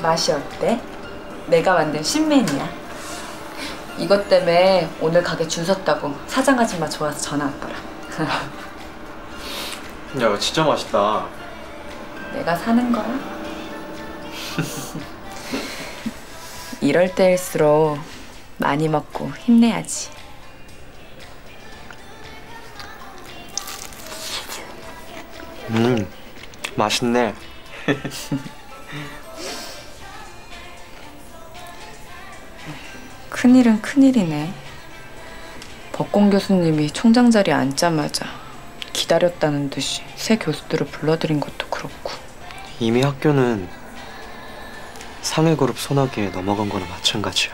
맛이 어때? 내가 만든 신메뉴야. 이것 때문에 오늘 가게 줄 섰다고 사장 아줌마 좋아서 전화 왔더라. 야, 진짜 맛있다. 내가 사는 거야. 이럴 때일수록 많이 먹고 힘내야지. 맛있네. 큰일은 큰일이네. 법공 교수님이 총장 자리에 앉자마자 기다렸다는 듯이 새 교수들을 불러들인 것도 그렇고. 이미 학교는 상해 그룹 소나기에 넘어간 거나 마찬가지야.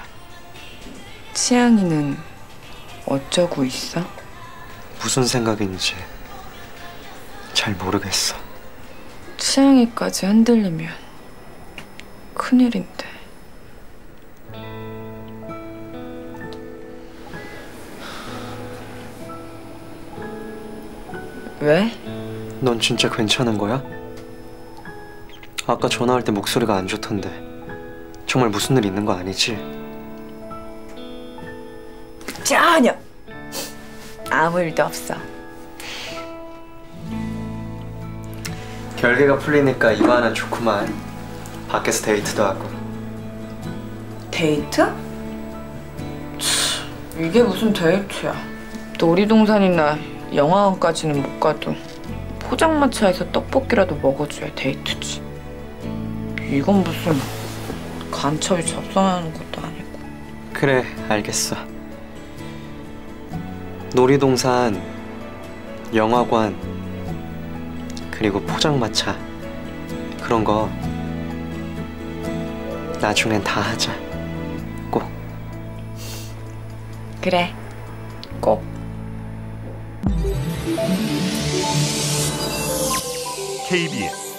치양이는 어쩌고 있어? 무슨 생각인지 잘 모르겠어. 치양이까지 흔들리면 큰일인데. 왜? 넌 진짜 괜찮은 거야? 아까 전화할 때 목소리가 안 좋던데 정말 무슨 일 있는 거 아니지? 전혀! 아무 일도 없어. 결계가 풀리니까 이바는 좋구만. 밖에서 데이트도 하고. 데이트? 이게 무슨 데이트야. 놀이동산이나 영화관까지는 못 가도 포장마차에서 떡볶이라도 먹어줘야 데이트지. 이건 무슨 간첩이 접선하는 것도 아니고. 그래, 알겠어. 놀이동산, 영화관, 그리고 포장마차 그런 거 나중엔 다 하자. 꼭. 그래, 꼭. KBS